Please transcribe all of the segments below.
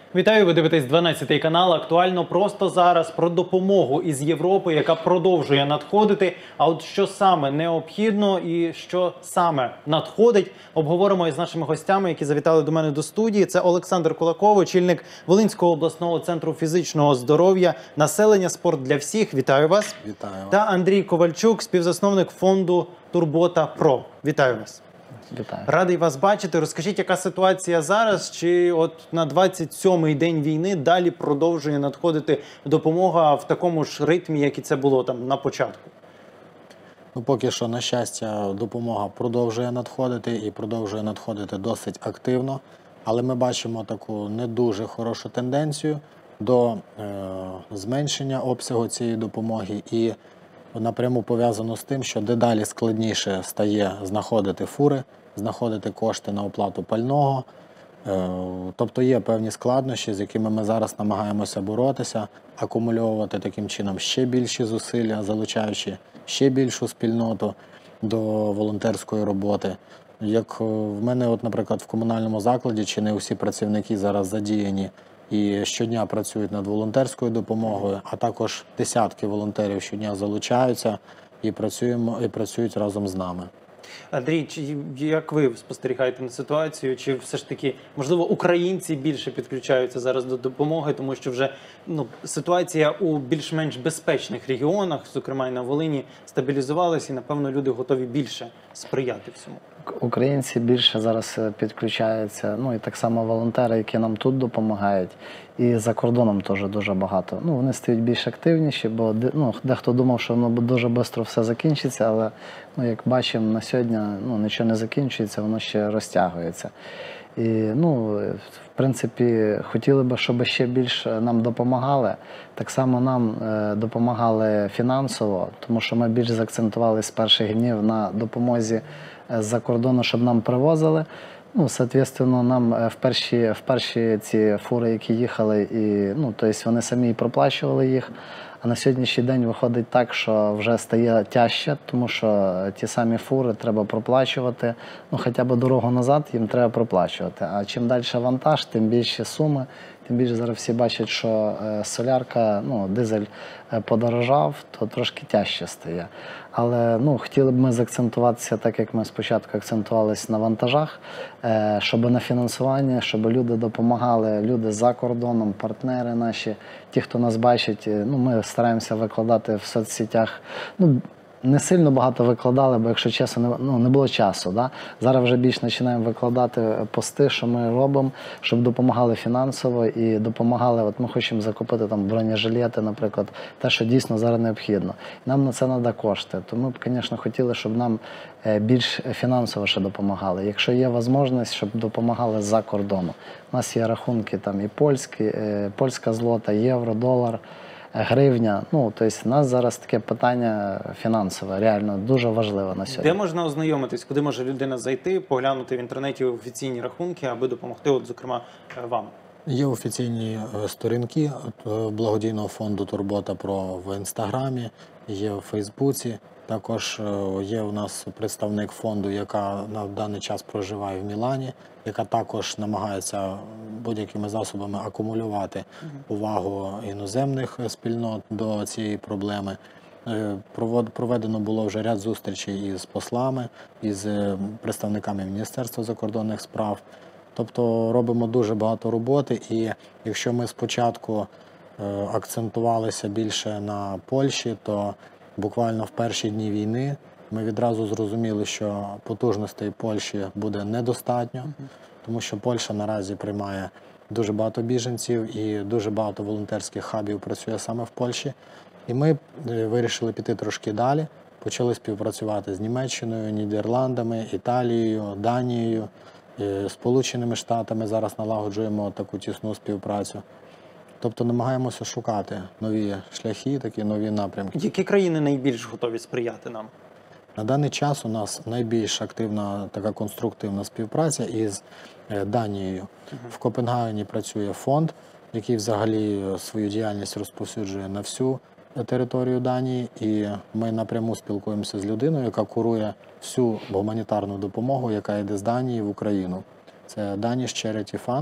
Вітаю, ви дивитесь 12 канал. Актуально просто зараз про допомогу із Європи, яка продовжує надходити. А от що саме необхідно і що саме надходить, обговоримо із нашими гостями, які завітали до мене до студії. Це Олександр Кулаков, очільник Волинського обласного центру фізичного здоров'я, населення, спорт для всіх. Вітаю вас. Вітаю вас. Та Андрій Ковальчук, співзасновник фонду Турбота Про. Вітаю вас. Вітаю. Радий вас бачити. Розкажіть, яка ситуація зараз? Чи от на 27-й день війни далі продовжує надходити допомога в такому ж ритмі, як і це було там на початку? Ну, поки що, на щастя, допомога продовжує надходити і продовжує надходити досить активно. Але ми бачимо таку не дуже хорошу тенденцію до зменшення обсягу цієї допомоги. І напряму пов'язано з тим, що дедалі складніше стає знаходити фури, знаходити кошти на оплату пального. Тобто є певні складнощі, з якими ми зараз намагаємося боротися, акумульовувати таким чином ще більші зусилля, залучаючи ще більшу спільноту до волонтерської роботи. Як в мене, от, наприклад, в комунальному закладі, чи не усі працівники зараз задіяні і щодня працюють над волонтерською допомогою, а також десятки волонтерів щодня залучаються і працюють разом з нами. Андрій, як ви спостерігаєте на ситуацію? Чи все ж таки, можливо, українці більше підключаються зараз до допомоги, тому що вже ситуація у більш-менш безпечних регіонах, зокрема і на Волині, стабілізувалася і, напевно, люди готові більше сприяти всьому? Українці більше зараз підключаються, ну і так само волонтери, які нам тут допомагають, і за кордоном теж дуже багато. Ну, вони стають більш активніші, бо дехто думав, що воно дуже швидко все закінчиться, але як бачимо на сьогодні, нічого не закінчується, воно ще розтягується. І, в принципі, хотіли б, щоб ще більше нам допомагали. Так само нам допомагали фінансово, тому що ми більш заакцентували з перших днів на допомозі з-за кордону, щоб нам привозили. Соответственно, нам в перші ці фури, які їхали, тобто вони самі проплачували їх. А на сьогоднішній день виходить так, що вже стає тяжче, тому що ті самі фури треба проплачувати. Хоча б дорогу назад їм треба проплачувати. А чим далі вантаж, тим більше суми, тим більше зараз всі бачать, що солярка, дизель подорожав, то трошки тяжче стає. Але хотіли б ми заакцентуватися, так як ми спочатку акцентувалися на вантажах, щоб на фінансування, щоб люди допомагали, люди за кордоном, партнери наші, ті, хто нас бачить. Ми стараємося викладати в соцсетях. Не сильно багато викладали, бо, якщо чесно, не було часу. Да? Зараз вже більш починаємо викладати пости, що ми робимо, щоб допомагали фінансово і допомагали. От ми хочемо закупити там бронежилети, наприклад, те, що дійсно зараз необхідно. Нам на це треба кошти. Тому ми б, звісно, хотіли, щоб нам більш фінансово ще допомагали. Якщо є можливість, щоб допомагали з-за кордону. У нас є рахунки там і польська злота, євро, долар, гривня. Тобто у нас зараз таке питання фінансове, реально дуже важливе на сьогодні. Де можна ознайомитись? Куди може людина зайти, поглянути в інтернеті офіційні рахунки, аби допомогти, от, зокрема, вам? Є офіційні сторінки благодійного фонду «Турбота Про» в Інстаграмі, є в Фейсбуці. Також є у нас представник фонду, яка на даний час проживає в Мілані, яка також намагається будь-якими засобами акумулювати увагу іноземних спільнот до цієї проблеми. Проведено було вже ряд зустрічей із послами, із представниками Міністерства закордонних справ. Тобто робимо дуже багато роботи, і якщо ми спочатку акцентувалися більше на Польщі, то буквально в перші дні війни ми відразу зрозуміли, що потужностей Польщі буде недостатньо, тому що Польща наразі приймає дуже багато біженців і дуже багато волонтерських хабів працює саме в Польщі. І ми вирішили піти трошки далі, почали співпрацювати з Німеччиною, Нідерландами, Італією, Данією, Сполученими Штатами. Зараз налагоджуємо таку тісну співпрацю. Тобто намагаємося шукати нові шляхи, такі нові напрямки. Які країни найбільш готові сприяти нам? На даний час у нас найбільш активна така конструктивна співпраця із Данією. В Копенгагені працює фонд, який взагалі свою діяльність розповсюджує на всю територію Данії. І ми напряму спілкуємося з людиною, яка курує всю гуманітарну допомогу, яка йде з Данії в Україну. Це Danish Charity Fund.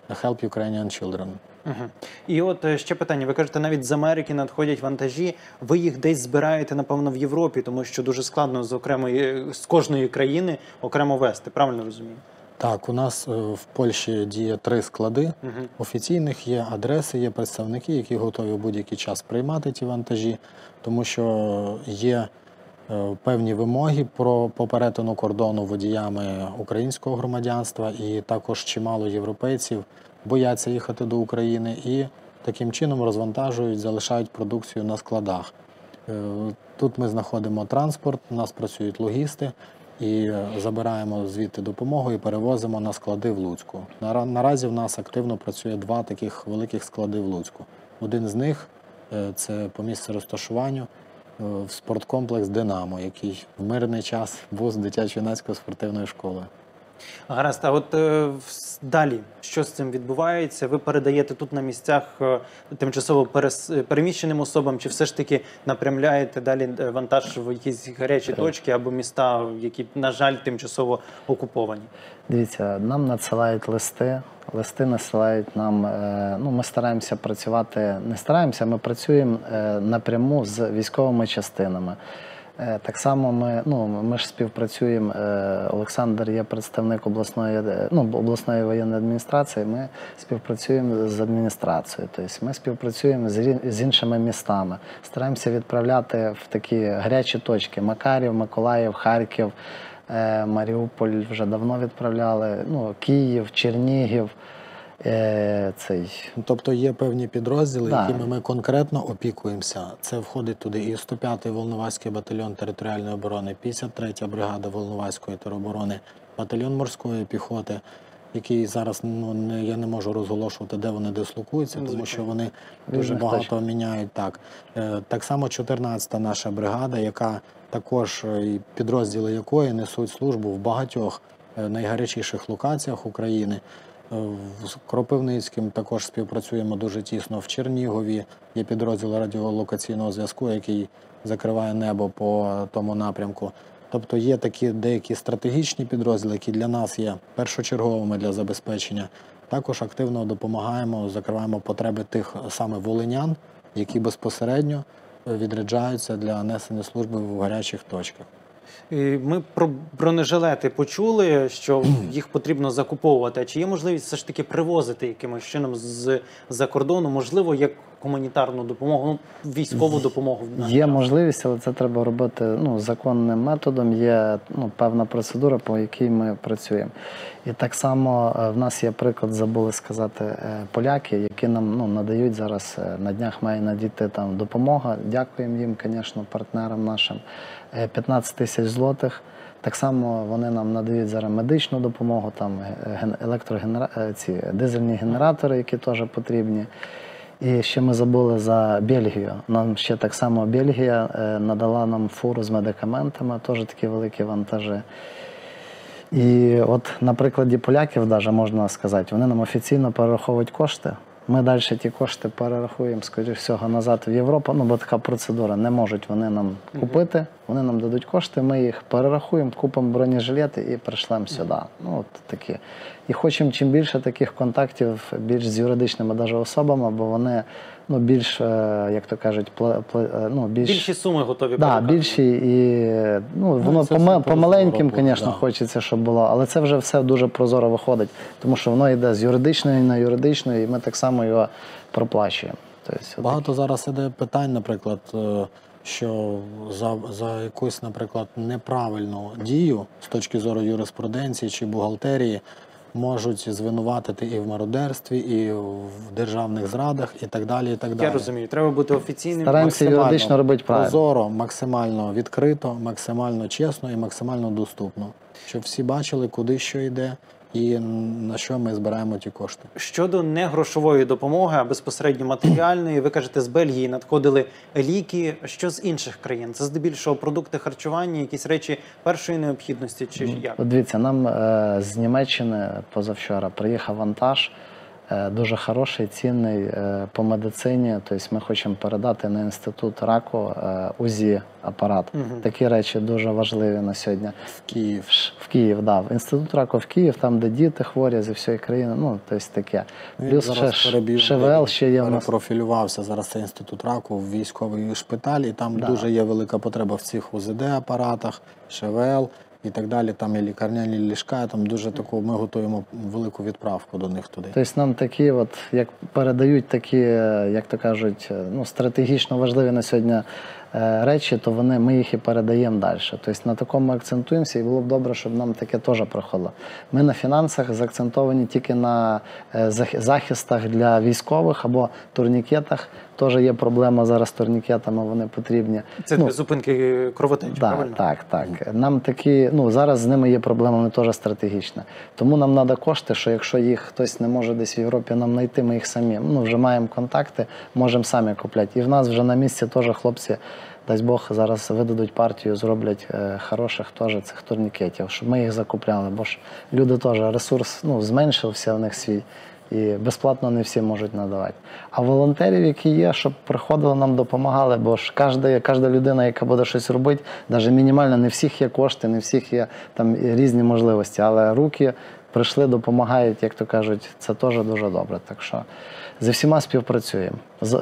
Help Ukrainian Children. Угу. І от ще питання. Ви кажете, навіть з Америки надходять вантажі. Ви їх десь збираєте, напевно, в Європі, тому що дуже складно з кожної країни окремо вести. Правильно розумію? Так, у нас в Польщі діє 3 склади офіційних, є адреси, є представники, які готові в будь-який час приймати ті вантажі, тому що є певні вимоги по перетину кордону водіями українського громадянства, і також чимало європейців бояться їхати до України і таким чином розвантажують, залишають продукцію на складах. Тут ми знаходимо транспорт, у нас працюють логісти, і забираємо звідти допомогу і перевозимо на склади в Луцьку. Наразі в нас активно працює 2 таких великих склади в Луцьку. Один з них – це по місцю розташуванню в спорткомплекс «Динамо», який в мирний час був з дитячо-юнацької спортивної школи. Гаразд, а от далі, що з цим відбувається? Ви передаєте тут на місцях тимчасово переміщеним особам, чи все ж таки напрямляєте далі вантаж в якісь гарячі точки або міста, які, на жаль, тимчасово окуповані? Дивіться, нам надсилають листи насилають нам, ми стараємося працювати, ми працюємо напряму з військовими частинами. Так само ми ж співпрацюємо, Олександр є представник обласної воєнної адміністрації, ми співпрацюємо з адміністрацією, тобто ми співпрацюємо з іншими містами, стараємося відправляти в такі гарячі точки: Макарів, Миколаїв, Харків, Маріуполь вже давно відправляли, Київ, Чернігів. Тобто є певні підрозділи, якими ми конкретно опікуємося. Це входить туди і 105-й Волноваський батальйон територіальної оборони, 53-я бригада Волноваської тероборони, батальйон морської піхоти, який зараз я не можу розголошувати, де вони дислокуються, тому що вони дуже багато міняють. Так само 14-та наша бригада, яка також, підрозділи якої несуть службу в багатьох найгарячіших локаціях України. В Кропивницькому також співпрацюємо дуже тісно, в Чернігові є підрозділ радіолокаційного зв'язку, який закриває небо по тому напрямку. Тобто є такі деякі стратегічні підрозділи, які для нас є першочерговими для забезпечення. Також активно допомагаємо, закриваємо потреби тих саме волинян, які безпосередньо відряджаються для несення служби в гарячих точках. Ми про бронежилети почули, що їх потрібно закуповувати. А чи є можливість все ж таки привозити якимось чином з-за кордону, можливо, як гуманітарну допомогу, військову допомогу? Є можливість, але це треба робити законним методом. Є певна процедура, по якій ми працюємо. І так само в нас є приклад, забули сказати, поляки, які нам надають зараз, на днях має надійти там допомога. Дякуємо їм, звісно, партнерам нашим. 15 тисяч злотих. Так само вони нам надають зараз медичну допомогу, там дизельні генератори, які теж потрібні. І ще ми забули за Бельгію. Нам ще так само Бельгія надала нам фуру з медикаментами, теж такі великі вантажі. І от на прикладі поляків навіть можна сказати, вони нам офіційно перераховують кошти. Ми далі ті кошти перерахуємо, скоріше всього, назад в Європу, бо така процедура, не можуть вони нам купити, вони нам дадуть кошти, ми їх перерахуємо, купимо бронежилети і прийшлемо сюди. От такі. І хочемо чим більше таких контактів, більш з юридичними навіть особами, бо вони більш, як то кажуть, більші суми готові перекати. Так, більші і воно по маленьким, звісно, хочеться, щоб було, але це вже все дуже прозоро виходить, тому що воно йде з юридичної на юридичну, і ми так само його проплачуємо. Багато зараз іде питань, наприклад, що за якусь, наприклад, неправильну дію з точки зору юриспруденції чи бухгалтерії можуть звинуватити і в мародерстві, і в державних зрадах, і так далі, і так далі. Я розумію, треба бути офіційним. Стараємося юридично робити правильно. Прозоро, максимально відкрито, максимально чесно і максимально доступно. Щоб всі бачили, куди що йде і на що ми збираємо ті кошти. Щодо негрошової допомоги, а безпосередньо матеріальної, ви кажете, з Бельгії надходили ліки. Що з інших країн? Це здебільшого продукти харчування, якісь речі першої необхідності чи як? Дивіться, нам з Німеччини позавчора приїхав вантаж дуже хороший, цінний по медицині. Тобто ми хочемо передати на інститут раку УЗІ апарат. Такі речі дуже важливі на сьогодні. В Київ. В Київ, да. Інститут раку в Київ, там, де діти хворі зі всієї країни. Ну, тобто таке. Плюс ще ШВЛ ще є в нас. Профілювався зараз цей інститут раку в військовий шпиталь, і там дуже є велика потреба в цих УЗД-апаратах, ШВЛ і так далі. Там і лікарняні ліжка, там дуже таку, ми готуємо велику відправку до них туди. Тобто нам такі, от, як передають такі, як то кажуть, ну, стратегічно важливі на сьогодні речі, то ми їх і передаємо далі. Тобто на такому ми акцентуємося, і було б добре, щоб нам таке теж проходило. Ми на фінансах заакцентовані тільки на захистах для військових або турнікетах. Теж є проблема зараз з турнікетами, вони потрібні. Це для зупинки кровотечі, правильно? Так. Нам такі, ну, зараз з ними є проблема, вони теж стратегічні. Тому нам треба кошти, що якщо їх хтось не може десь в Європі нам знайти, ми їх самі, ну, вже маємо контакти, можемо самі купляти. І в нас вже на місці теж хлопці, дасть Бог, зараз видадуть партію, зроблять хороших теж цих турнікетів, щоб ми їх закупляли, бо ж люди теж ресурс, ну, зменшився в них свій. І безплатно не всі можуть надавати. А волонтерів, які є, щоб приходили, нам допомагали, бо ж кожна людина, яка буде щось робити, навіть мінімально, не всіх є кошти, не всіх є там різні можливості, але руки прийшли, допомагають, як то кажуть, це теж дуже добре. Так що зі всіма співпрацюємо.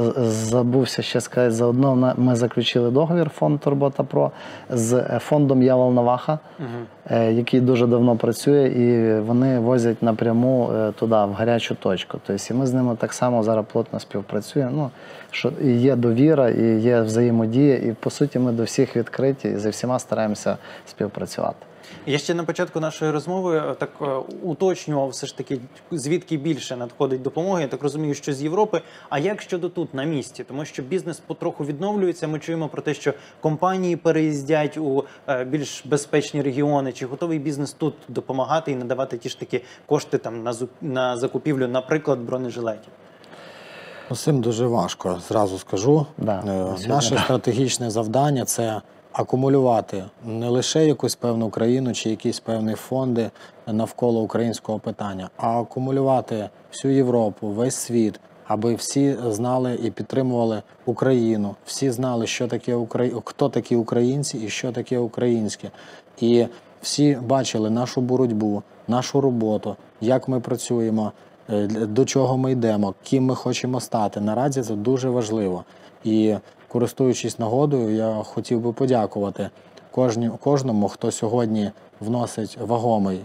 Забувся ще сказати, заодно ми заключили договір, фонд Турбота Про, з фондом Я Волноваха, який дуже давно працює, і вони возять напряму туди, в гарячу точку. Тобто, і ми з ними так само зараз плотно співпрацюємо. Ну, що і є довіра, і є взаємодія, і по суті ми до всіх відкриті, і зі всіма стараємося співпрацювати. Я ще на початку нашої розмови так уточнював все ж таки, звідки більше надходить допомоги. Я так розумію, що з Європи. А як щодо тут, на місці? Тому що бізнес потроху відновлюється. Ми чуємо про те, що компанії переїздять у більш безпечні регіони. Чи готовий бізнес тут допомагати і надавати ті ж такі кошти там на закупівлю, наприклад, бронежилетів? З цим дуже важко, зразу скажу. Наше стратегічне завдання – це акумулювати не лише якусь певну країну чи якісь певні фонди навколо українського питання, а акумулювати всю Європу, весь світ, аби всі знали і підтримували Україну, всі знали, хто такі українці і що таке українське. І всі бачили нашу боротьбу, нашу роботу, як ми працюємо, до чого ми йдемо, ким ми хочемо стати. Наразі це дуже важливо. І користуючись нагодою, я хотів би подякувати кожному, хто сьогодні вносить вагомий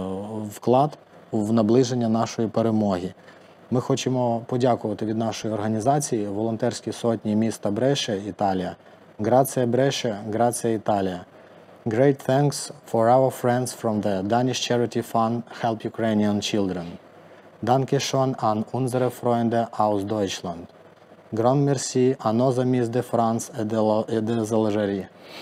вклад в наближення нашої перемоги. Ми хочемо подякувати від нашої організації волонтерській сотні міста Бреше, Італія. Grazie Brescia, grazie Italia. Great thanks for our friends from the Danish charity fund Help Ukrainian Children. Danke schön an unsere Freunde aus Deutschland. Grand merci à nos amis de France et de l'Algérie.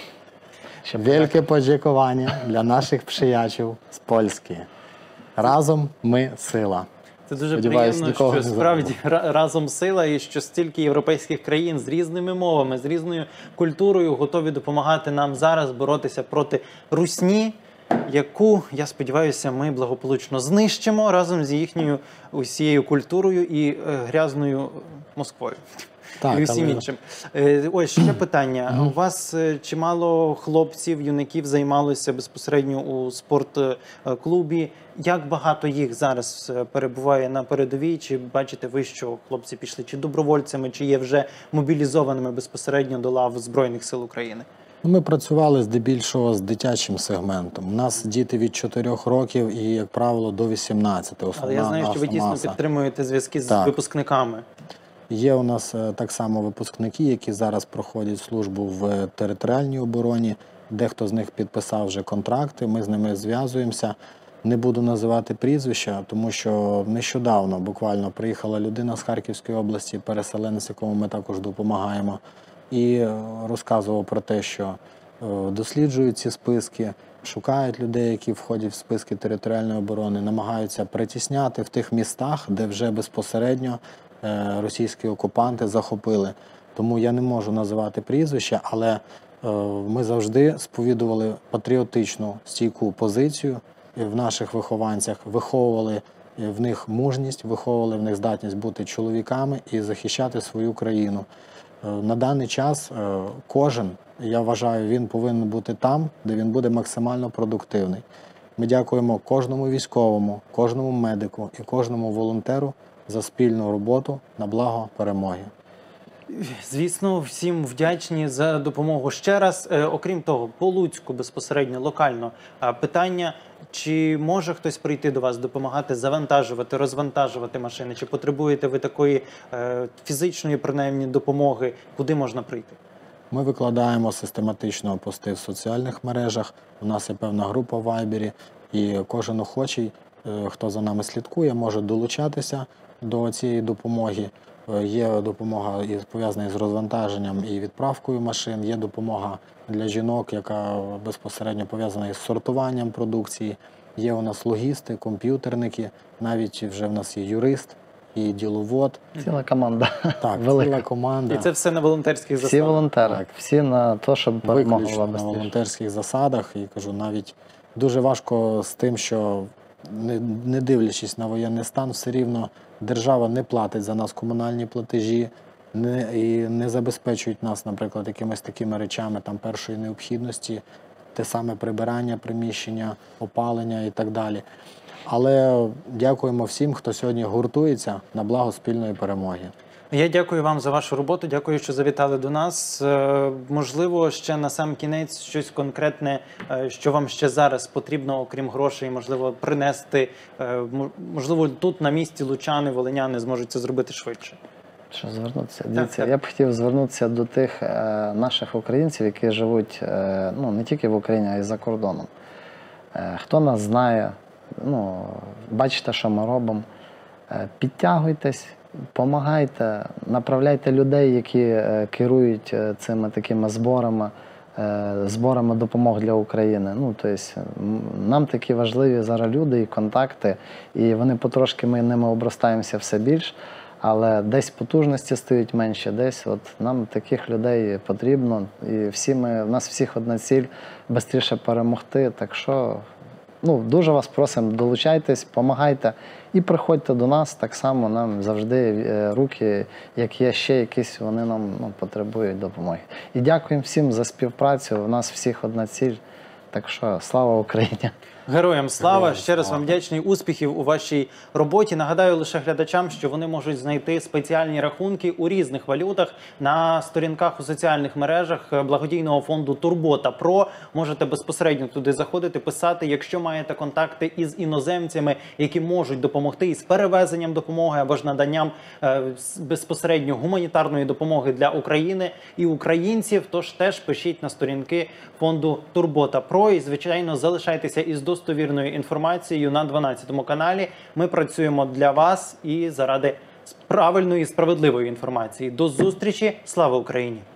Велике подякування для наших приятелів з Польщі. Разом ми сила. Це дуже приємно, що справді разом сила і що стільки європейських країн з різними мовами, з різною культурою готові допомагати нам зараз боротися проти русні, яку, я сподіваюся, ми благополучно знищимо разом з їхньою усією культурою і грязною Москвою. І усім іншим. Ось ще питання. У вас чимало хлопців, юнаків займалося безпосередньо у спортклубі. Як багато їх зараз перебуває на передовій? Чи бачите ви, що хлопці пішли чи добровольцями, чи є вже мобілізованими безпосередньо до лав Збройних сил України? Ми працювали здебільшого з дитячим сегментом. У нас діти від 4 років і, як правило, до 18. Але я знаю, що ви дійсно підтримуєте зв'язки з випускниками. Є у нас так само випускники, які зараз проходять службу в територіальній обороні. Дехто з них підписав вже контракти, ми з ними зв'язуємося. Не буду називати прізвища, тому що нещодавно буквально приїхала людина з Харківської області, переселенець, якому ми також допомагаємо, і розказував про те, що досліджують ці списки, шукають людей, які входять в списки територіальної оборони, намагаються притісняти в тих містах, де вже безпосередньо російські окупанти захопили. Тому я не можу називати прізвища, але ми завжди сповідували патріотичну стійку позицію в наших вихованцях, виховували в них мужність, виховували в них здатність бути чоловіками і захищати свою країну. На даний час кожен, я вважаю, він повинен бути там, де він буде максимально продуктивний. Ми дякуємо кожному військовому, кожному медику і кожному волонтеру за спільну роботу на благо перемоги. Звісно, всім вдячні за допомогу ще раз. Окрім того, по Луцьку безпосередньо, локально, питання, чи може хтось прийти до вас, допомагати завантажувати, розвантажувати машини? Чи потребуєте ви такої фізичної, принаймні, допомоги? Куди можна прийти? Ми викладаємо систематично пости в соціальних мережах, у нас є певна група в Вайбері, і кожен охочий, хто за нами слідкує, може долучатися до цієї допомоги. Є допомога пов'язана з розвантаженням і відправкою машин, є допомога для жінок, яка безпосередньо пов'язана із сортуванням продукції. Є у нас логісти, комп'ютерники, навіть вже в нас є юрист і діловод. Ціла команда. Так, велика. ціла команда. І це все на волонтерських Всі засадах? волонтери, Так. всі на те, щоб перемога Виключно була на швидше. волонтерських засадах. І кажу, навіть дуже важко з тим, що не дивлячись на воєнний стан, все рівно держава не платить за нас комунальні платежі і не забезпечують нас, наприклад, якимись такими речами там першої необхідності, те саме прибирання приміщення, опалення і так далі. Але дякуємо всім, хто сьогодні гуртується на благо спільної перемоги. Я дякую вам за вашу роботу, дякую, що завітали до нас. Можливо, ще на сам кінець щось конкретне, що вам ще зараз потрібно, окрім грошей, можливо, принести. Можливо, тут на місці лучани, волиняни зможуть це зробити швидше. Що звернутися? Дивіться, так. я б хотів звернутися до тих наших українців, які живуть не тільки в Україні, а й за кордоном. Хто нас знає, бачите, що ми робимо. Підтягуйтесь, допомагайте, направляйте людей, які керують цими такими зборами допомог для України. Нам такі важливі зараз люди і контакти, і вони потрошки, ми ними обростаємося все більш, але десь потужності стають менше, десь нам таких людей потрібно. І в нас всіх одна ціль – швидше перемогти. Так що дуже вас просимо, долучайтесь, допомагайте і приходьте до нас, так само нам завжди руки, як є ще якісь, вони нам потребують допомоги. І дякуємо всім за співпрацю, у нас всіх одна ціль, так що слава Україні! Героям слава! Героям Ще раз слава. вам вдячний, успіхів у вашій роботі. Нагадаю лише глядачам, що вони можуть знайти спеціальні рахунки у різних валютах на сторінках у соціальних мережах благодійного фонду Турбота Про. Можете безпосередньо туди заходити, писати, якщо маєте контакти із іноземцями, які можуть допомогти із перевезенням допомоги або ж наданням безпосередньо гуманітарної допомоги для України і українців. Тож теж пишіть на сторінки фонду Турбота Про і, звичайно, залишайтеся із достовірною інформацією на 12-му каналі. Ми працюємо для вас і заради правильної і справедливої інформації. До зустрічі! Слава Україні!